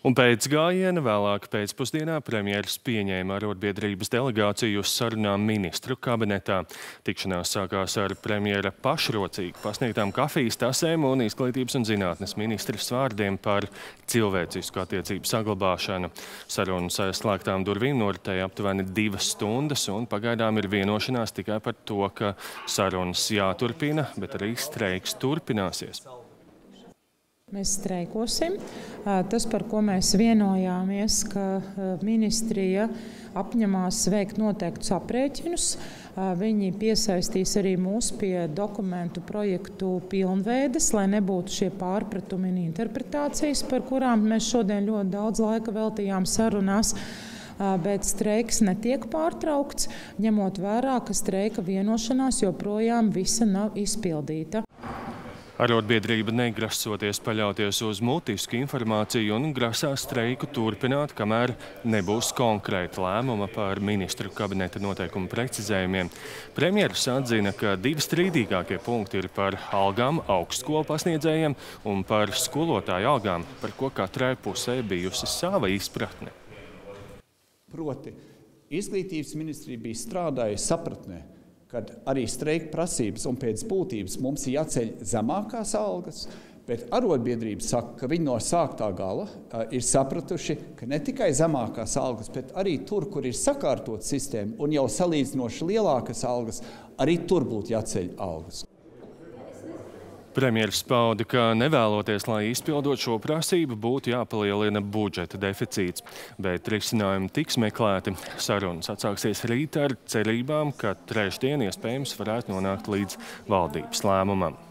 Un pēc gājiena vēlāk pēcpusdienā premjeras pieņēma arotbiedrības delegāciju uz sarunām ministru kabinetā. Tikšanās sākās ar premjera pašrocīgi pasniegtām kafijas tasēm un izglītības un zinātnes ministres vārdiem par cilvēcisku attiecību saglabāšanu. Sarunas aiz slēgtām durvīm noritēja aptuveni 2 stundas, un pagaidām ir vienošanās tikai par to, ka sarunas jāturpina, bet arī streiks turpināsies. Mēs streikosim. Tas, par ko mēs vienojāmies, ka ministrija apņemās veikt noteiktus aprēķinus. Viņi piesaistīs arī mūs pie dokumentu projektu pilnveides, lai nebūtu šie pārpratumi un interpretācijas, par kurām mēs šodien ļoti daudz laika veltījām sarunās. Bet streiks netiek pārtraukts, ņemot vērā, ka streika vienošanās joprojām visa nav izpildīta. Arotbiedrība negrasoties paļauties uz mutisku informāciju un grasās streiku turpināt, kamēr nebūs konkrēta lēmuma par ministru kabineta noteikumu precizējumiem. Premjeras atzina, ka 2 strīdīgākie punkti ir par algām augstskolu pasniedzējiem un par skolotāju algām, par ko katrai pusē bijusi sava izpratne. Proti, izglītības ministrija bija strādājusi sapratnē, kad arī streika prasības un pēc būtības mums ir jāceļ zemākās algas, bet arotbiedrība saka, ka viņi no sāktā gala ir sapratuši, ka ne tikai zemākās algas, bet arī tur, kur ir sakārtot sistēma un jau salīdzinoši lielākas algas, arī tur būtu jāceļ algas. Premjeras pauda, ka nevēloties, lai izpildot šo prasību, būtu jāpalielina budžeta deficīts, bet risinājumi tiks meklēti. Sarunas atsāksies rīt ar cerībām, ka trešdien iespējams varētu nonākt līdz valdības lēmumam.